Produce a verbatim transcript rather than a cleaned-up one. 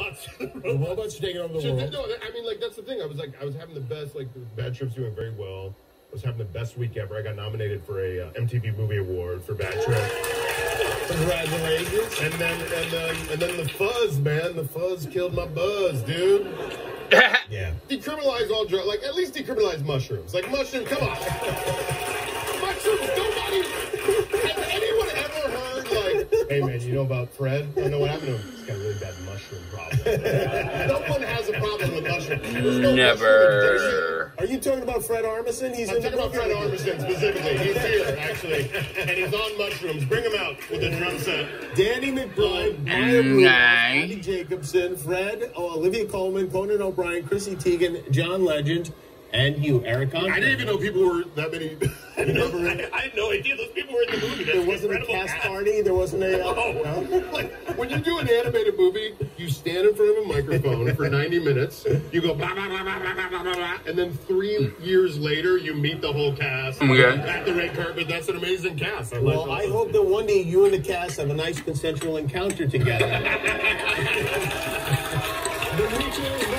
robots. The robots are taking over the so, world. No, I mean, like, that's the thing. I was like, I was having the best, like, Bad Trip's doing very well. I was having the best week ever. I got nominated for a uh, M T V Movie Award for Bad Trip. Congratulations. And then, and then, and then the fuzz, man. The fuzz killed my buzz, dude. Yeah. Decriminalize all drugs. Like, at least decriminalize mushrooms. Like, mushrooms, come on. Mushrooms, nobody. Has anyone ever heard, like, hey, man, you know about Fred? I know what happened to him. He's got a really bad mushroom problem. No one has a problem with mushrooms. No Never. Are you talking about Fred Armisen? He's I'm in talking about Fred Armisen specifically. He's here, actually. And he's on mushrooms. Bring him out with a drum set. Danny McBride, Maya Rudolph, Andy Jacobson, Fred, oh, Olivia Colman, Conan O'Brien, Chrissy Teigen, John Legend, and you, Eric Andre. I didn't even know people were that many. I, never, I, I had no idea those people were in the movie. That's there wasn't a cast cast. party. There wasn't a. Uh, No. no? Like, when you do an animated movie, you stand in front of a microphone for ninety minutes, you go blah, blah, blah, blah, blah, blah, blah, blah, and then three years later, you meet the whole cast Okay. at the red carpet. That's an amazing cast. I Well, like I hope that one day you and the cast have a nice consensual encounter together. The Mutual